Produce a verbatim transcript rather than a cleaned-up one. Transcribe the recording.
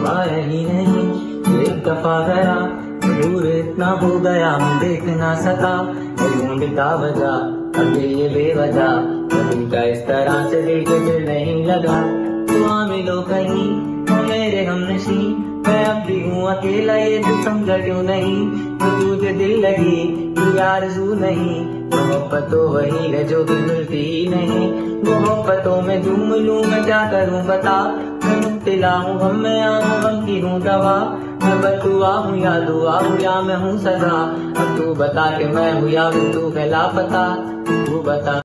आया ही नहीं। एक दफा गया दूर इतना हो गया मैं देख ना सका। ढूंढता वजह अब ये बेवजह कभी का इस तरह से दिल के दिल नहीं लगा। तो आ मिलो कहीं तो मेरे हमनशी, मैं अब भी हूँ अकेला ये तू समझा क्यों नहीं। तो तुझे दिल लगी तू आरज़ू नहीं, मोहब्बतों वही है जो भी मिलती ही नहीं। मोहब्बतों में झूम लूं मैं क्या करूं बता, मैं मुब्तला हूँ हम में आऊँ गम की हूँ दवा। मैं बदुआ हूँ या दुआ हूँ या मैं हूँ सजा, अब तू बता के मैं हूँ या फिर तू है लापता। तू बता।